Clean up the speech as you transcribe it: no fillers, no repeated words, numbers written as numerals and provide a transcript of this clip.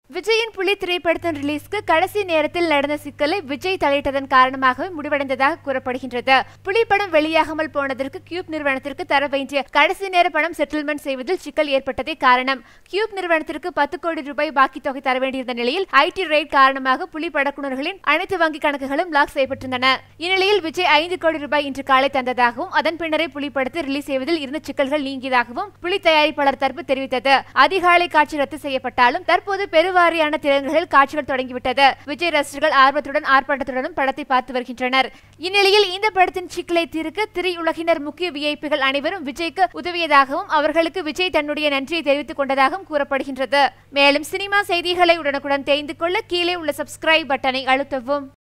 விஜயின் புலி திரைப்படத்தின் ரிலீஸ்க்கு கடைசி நேரத்தில் நடந்த சிக்கலை விஜய் தலையிட்டதன் காரணமாகவே முடிவடைந்ததாக கூறப்படுகின்றது. புலி படம் வெளியாகாமல் போனதற்கு கியூப் நிறுவனத்திற்கு தர வேண்டிய கடைசி நேர பணம் செட்டில்மெண்ட் செய்வதில் சிக்கல் ஏற்பட்டதே காரணம். கியூப் நிறுவனத்திற்கு 10 கோடி ரூபாய் பாக்கி தொகை தர வேண்டியிருந்த நிலையில் ஐடி ரெய்ட் காரணமாக புலி படக்குனர்களின் அனைத்து வங்கி கணக்குகளும் லாக் செய்யப்பட்டிருந்தன. இந்நிலையில் விஜய் 5 கோடி ரூபாய் இன்று காலை தந்ததாகவும் அதன் பின்னரே புலி படத்தை ரிலீஸ் செய்வதில் இருந்த சிக்கல்கள் நீங்கியதாகவும் புலி தயாரிப்பாளர் தரப்பு தெரிவித்தது. அதிகாலை காட்சி ரத்து செய்யப்பட்டாலும் தற்போது பெருவாரியான திரையரங்குகளில் காட்சிகள் தொடங்கிவிட்டது. விஜய் ரசிகர்கள் ஆர்வத்துடன் ஆர்ப்பாட்டத்துடனும் படத்தை பார்த்து வருகின்றனர். இந்நிலையில் இந்த படத்தின் சிக்கலை தீர்க்க திரையுலகினர் முக்கிய விஐபிகள் அனைவரும் விஜய்க்கு உதவியதாகவும் அவர்களுக்கு விஜய் தன்னுடைய நன்றியை தெரிவித்துக் கொண்டதாகவும் கூறப்படுகின்றது. மேலும் சினிமா செய்திகளை உடனுக்குடன் தெரிந்து கொள்ள கீழே உள்ள சப்ஸ்கிரைப் பட்டனை அழுத்தவும்.